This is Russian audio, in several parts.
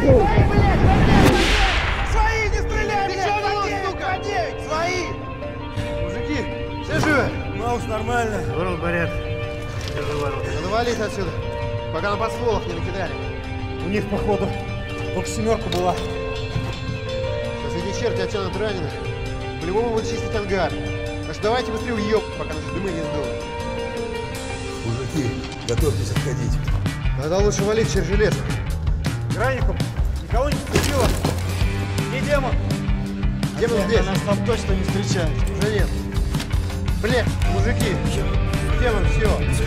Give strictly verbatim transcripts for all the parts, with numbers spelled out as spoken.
Свои, не стреляй, блядь! Сука! Свои! Мужики, все живы? Маус, нормально. Ворот порядок. Держи ворота. Надо валить отсюда, пока на подстволах не накидали. У них, походу, только семерка была. Сейчас эти черти оттянут раненых. По-любому будут чистить ангар. Так что давайте быстрее уеб, пока наши дымы не сдуло. Мужики, готовьтесь отходить. Тогда лучше валить через железо. Граником никого не вступило. Где демон? Демон здесь. Нас там точно не встречает. Уже нет. Блядь, мужики, демон, все.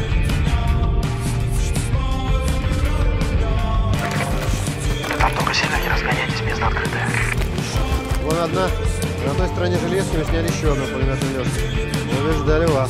Там только сильно не разгоняйтесь, место открытое. Вон одна. На той стороне железки мы сняли еще одну пулеметную лёжку. Мы лишь ждали вас.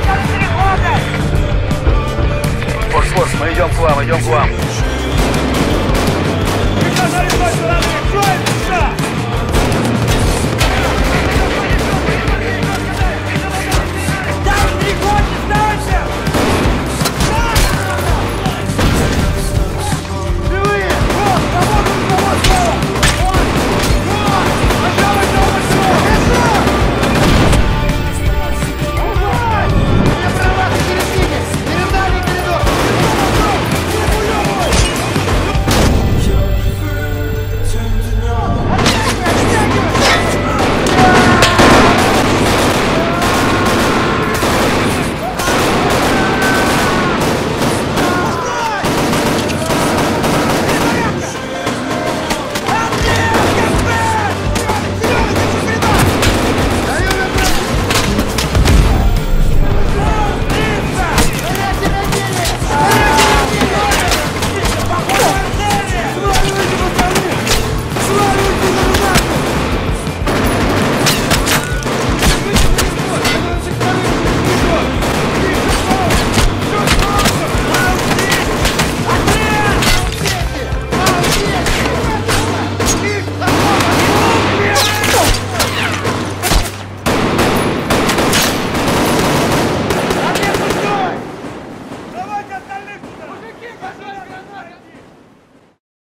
Мы идем к вам, идем к вам.